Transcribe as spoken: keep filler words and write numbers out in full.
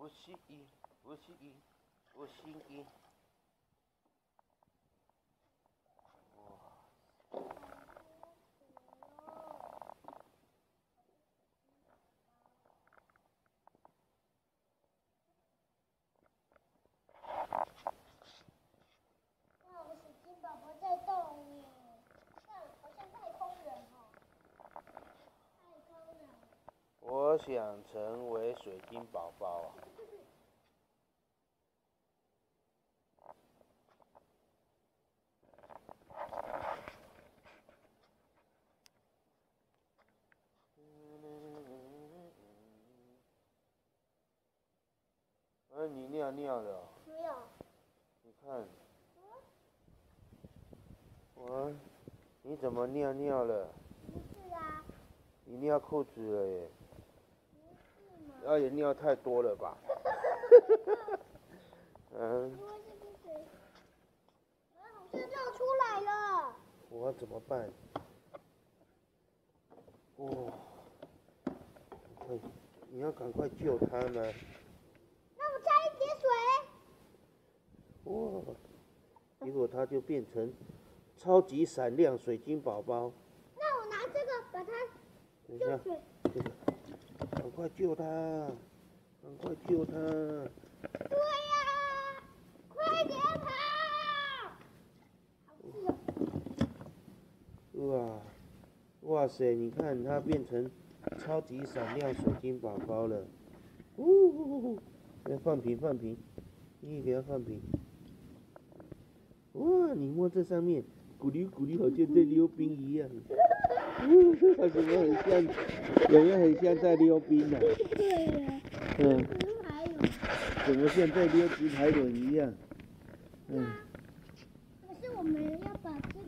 我是一，我是一，我心一。哇！ 哇，我水晶宝宝在动耶！看，好像太空人哦。太空人。 我想成为水晶宝宝啊！哎，你尿尿了？ 没有。 你看。哇，你怎么尿尿了？ 不是啊。 你尿裤子了耶！ 不是吗？ 啊，也尿太多了吧？嗯。 因为这个水，啊，好像尿出来了。 我怎么办？哦，快，你要赶快救他们。 那我加一点水。 哇，结果他就变成超级闪亮水晶宝宝。 那我拿这个把它等一下， 救水。 这个，赶快救他，赶快救他。 对呀，快点跑！好刺哇， 哦。 哇塞！你看它变成超级闪亮水晶宝宝了。呜呼呼！来放平放平，你也给它放平。哇，你摸这上面，咕溜咕溜，好像在溜冰一样。嗯，它怎么很像，有没有很像在溜冰呢、啊？ 对呀。 嗯。 直排轮。 怎么像在溜直排轮一样？嗯。 可是我们要把这